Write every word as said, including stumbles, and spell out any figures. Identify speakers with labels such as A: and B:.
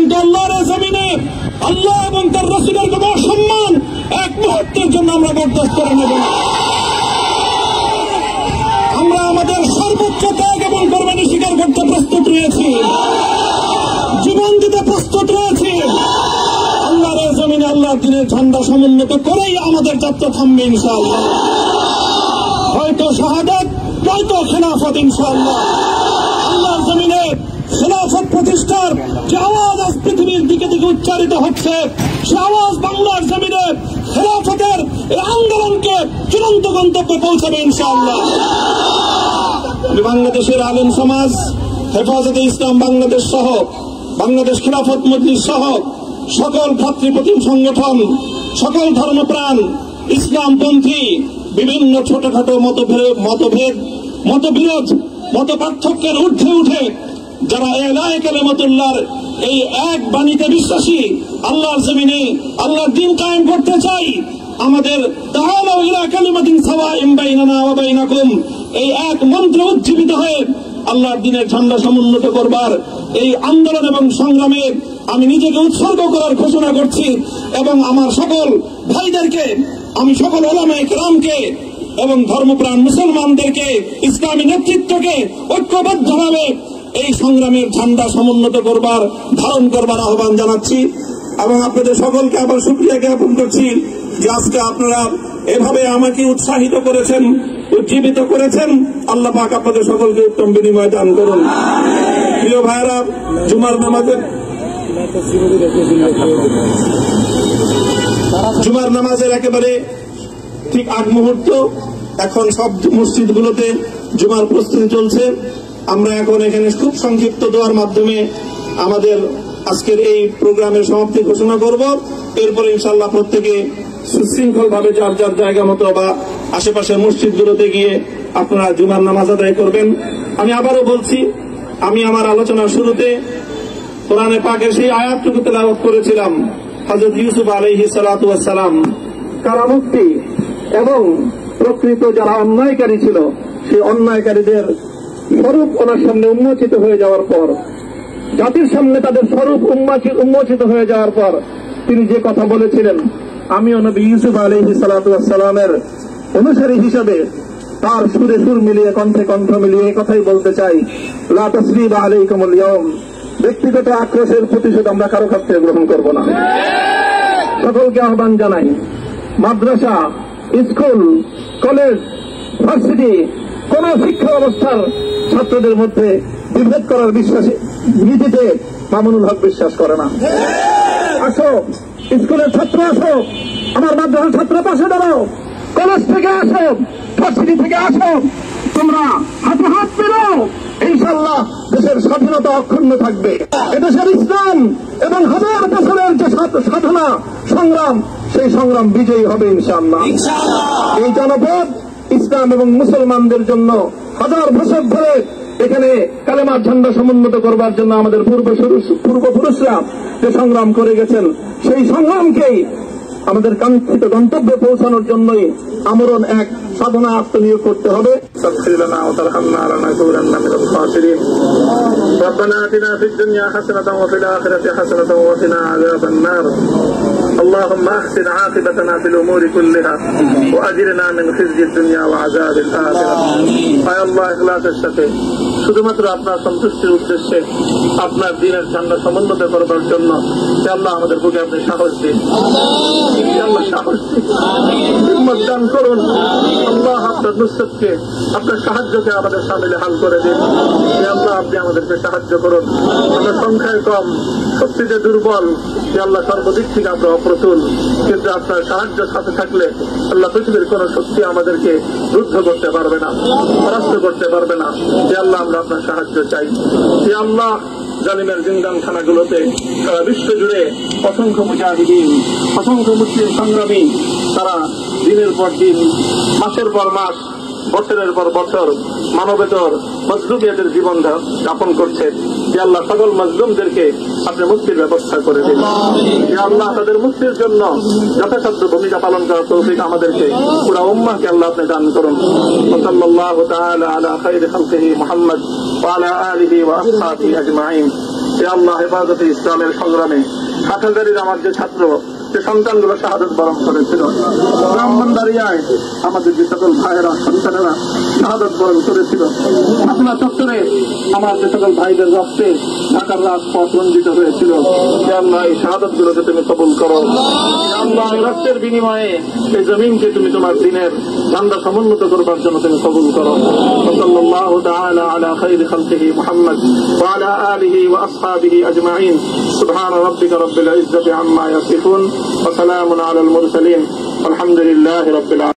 A: কিন্তু আল্লাহর জমিনে আল্লাহ এবং তার রাসূলের কোন সম্মান এক মুহূর্তের জন্য আমরা বরদাস্ত করে নেব না। আমরা আমাদের সর্বোচ্চ ত্যাগ এবং কোরবানি স্বীকার করতে প্রস্তুত রয়েছি, জীবন দিতে প্রস্তুত রয়েছি। আল্লাহর জমিনে আল্লাহর দিনের ঝান্ডা সমুন্নত করেই আমাদের যাত্রা থামবে ইনশাআল্লাহ। হয়তো শাহাদাত, হয়তো খেলাফত ইনশাআল্লাহ। আল্লাহর জমিনে খেলাফত প্রতিষ্ঠার যে আওয়াজ আজ পৃথিবীর দিকে দিকে উচ্চারিত হচ্ছে, সে আওয়াজ বাংলার জমিনে খেলাফতের এই আন্দোলনকে চূড়ান্ত গন্তব্যে পৌঁছাবে ইনশাআল্লাহ। আমি বাংলাদেশের আলেম সমাজ, হেফাজতে ইসলাম বাংলাদেশ সহ বাংলাদেশ খেলাফত মজলিস সহ সকল ভ্রাতৃপ্রতিম সংগঠন, সকল ধর্মপ্রাণ, ইসলামপন্থী বিভিন্ন ছোটখাটো মতভেদ মতভেদ মতবিরোধ মত পার্থক্যের ঊর্ধ্বে উঠে যারা এলায়ে কালিমাতুল্লাহর এই এক বাণীতে বিশ্বাসী, আল্লাহর জমিনে আল্লাহর দ্বীন কায়েম করতে চাই, আমাদের তাআলাউ ইলা কালিমাতিন সাওয়াইন বাইনানা ওয়া বাইনাকুম এই এক মন্ত্র উজ্জীবিত হয়ে আল্লাহর দ্বীনের ঝান্ডা সমুন্নত করবার এই আন্দোলন এবং সংগ্রামে আমি নিজেকে উৎসর্গ করার ঘোষণা করছি। এবং আমার সকল ভাইদেরকে, আমি সকল উলামায়ে কেরামকে এবং ধর্মপ্রাণ মুসলমানদেরকে, ইসলামী নেতৃত্বকে ঐক্যবদ্ধভাবে এই সংগ্রামের ঝান্ডা সমুন্নত করবার, ধারণ করবার আহ্বান জানাচ্ছি। এবং আপনাদের সকলকে আবার শুকরিয়া জ্ঞাপন করছি যে আজকে আপনারা এভাবে আমাকে উৎসাহিত করেছেন, উজ্জীবিত করেছেন। আল্লাহ পাক আপনাদের সকলকে উত্তম বিনিময় দান করুন। প্রিয় ভাইরা, জুমার নামাজের জুমার নামাজের একেবারে ঠিক আগ মুহূর্ত, এখন সব মসজিদগুলোতে জুমার প্রস্তুতি চলছে। আমরা এখন এখানে খুব সংক্ষিপ্ত দোয়ার মাধ্যমে আমাদের আজকের এই প্রোগ্রামের সমাপ্তি ঘোষণা করব। এরপরে ইনশাআল্লাহ প্রত্যেকে সুশৃঙ্খল ভাবে যার যার জায়গা মতো বা আশেপাশের মসজিদগুলোতে গিয়ে আপনারা জুমার নামাজ আদায় করবেন। আমি আবারও বলছি, আমি আমার আলোচনার শুরুতে কোরআনে পাকের সেই আয়াতটুকু তেলাওয়াত করেছিলাম, হযরত ইউসুফ আলাইহিস সালাতু ওয়াস সালাম কারামুক্তি এবং প্রকৃত যারা অন্যায়কারী ছিল সেই অন্যায়কারীদের স্বরূপ ওনার সামনে উন্মোচিত হয়ে যাওয়ার পর, জাতির সামনে তাদের স্বরূপ উন্মোচিত হয়ে যাওয়ার পর তিনি যে কথা বলেছিলেন, আমিও নবী ইউসুফ আলাইহিস সালাতু ওয়াস সালামের অনুসারী হিসাবে তার সুরে সুর মিলিয়ে, কণ্ঠে কণ্ঠ মিলিয়ে এই কথাই বলতে চাই, লা তাসরিবা আলাইকুমুল ইয়াউম, ব্যক্তিগত আক্রোশের প্রতিশোধ আমরা কারো কাছ থেকে গ্রহণ করব না। সকলকে আহ্বান জানাই, মাদ্রাসা, স্কুল, কলেজ, ভার্সিটি কোন শিক্ষা ব্যবস্থার ছাত্রদের মধ্যে বিভেদ করার বিশ্বাসে নীতিতে মামুনুল হক বিশ্বাস করে না। আসো, স্কুলের ছাত্র আসো, আমার মাদ্রাসার ছাত্র পাশে দাঁড়াও, কলেজ থেকে আসো, ভার্সিটি থেকে আসো, তোমরা হাতে হাত মেলাও, ইনশাআল্লাহ দেশের স্বাধীনতা অক্ষুণ্ণ থাকবে। এদেশের ইসলাম এবং হাজার বছরের যে সাধনা সংগ্রাম, সেই সংগ্রাম বিজয়ী হবে ইনশাআল্লাহ। এই জনপদ ইসলাম এবং মুসলমানদের জন্য হাজার বছর ধরে এখানে কালেমার ঝান্ডা সমুন্নত করবার জন্য আমাদের পূর্বপুরুষরা যে সংগ্রাম করে গেছেন, সেই সংগ্রামকেই আমাদের কাঙ্ক্ষিত গন্তব্যে পৌঁছানোর জন্যই আমরণ এক সাধনা আত্মনিয়োগ করতে হবে। ربنا آتنا في الدنيا حسنة وفي الآخرة حسنة وقنا عذاب النار اللهم أحسن عاقبتنا في الأمور كلها وأجرنا من خزي الدنيا وعذاب الآخرة আয় আল্লাহ ইখলাসের সাথে শুধুমাত্র আপনার সন্তুষ্টির উদ্দেশ্যে আপনার দ্বীনের ঝান্ডা সমুন্নত করবার জন্য আল্লাহ আমাদের বুকে আপনি সাহস দিন, আল্লাহ সাহস দিন, হিম্মত দান করুন। আল্লাহ আপনার নুসরতকে, আপনার সাহায্যকে আমাদের সামিলে হাল করে দিন। আল্লাহ আপনি আমাদেরকে সাহায্য করুন। আমরা সংখ্যায় কম, শক্তিতে দুর্বল, আল্লাহ সর্বদিক থেকে আমরা অপ্রতুল, কিন্তু আপনার সাহায্য সাথে থাকলে আল্লাহ পৃথিবীর কোন শক্তি আমাদেরকে রুদ্ধ করতে পারবে না, পরাস্ত করতে পারবে না। যে আল্লাহ আমরা আপনার সাহায্য চাই। যে আল্লাহ জালিমের জিন্দানখানাগুলোতে সারা বিশ্ব জুড়ে অসংখ্য মুজাহিদিন, অসংখ্য মুসলিম সংগ্রামী, তারা দিনের পর দিন, মাসের পর মাস, বছরের পর বছর মানবেতর মজলুমিয়াতের জীবন যাপন করছে। যে আল্লাহ সকল মজলুমদেরকে আপনি মুক্তির ব্যবস্থা করে দিন। যে আল্লাহ তাদের মুক্তির জন্য যথাসাধ্য ভূমিকা পালন করার তৌফিক আমাদেরকে, পুরা উম্মাহকে আল্লাহ আপনি দান করুন। সাল্লাল্লাহু তাআলা আলা খায়রি খালকিহি মুহাম্মদ ওয়া আলা আলিহি ওয়া আসহাবিহি আজমাইন। হে আল্লাহ, হেফাজতে ইসলামের সংগ্রামে হাটহাজারীর আমার যে ছাত্র, যে সন্তানগুলো শাহাদাত বরণ করেছিল, ব্রাহ্মণবাড়িয়ায় আমাদের যে সকল ভাইয়েরা, সন্তানেরা শাহাদাত বরণ করেছিল, শাপলা চত্বরে আমার যে সকল ভাইদের রক্তে ঢাকার রাজপথ রঞ্জিত হয়েছিল, হে আল্লাহ, এই শাহাদাত গুলোকে তুমি কবুল করো। হে আল্লাহ, এই রক্তের বিনিময়ে এই জমিনকে তুমি তোমার দিনের ঝান্ডা সমুন্নত করবার জন্য তুমি কবুল করো। সাল্লাল্লাহু তাআলা আলা খায়রি খালকিহি মুহাম্মদ ওয়া আলা আলিহি ওয়া আসহাবিহি আজমাইন। সুবহান রাব্বিকা রাব্বিল ইজ্জাতি আম্মা ইয়াসিফুন ওয়া সালামুন আলাল মুরসালিন। আলহামদুলিল্লাহি রাব্বিল আলামিন।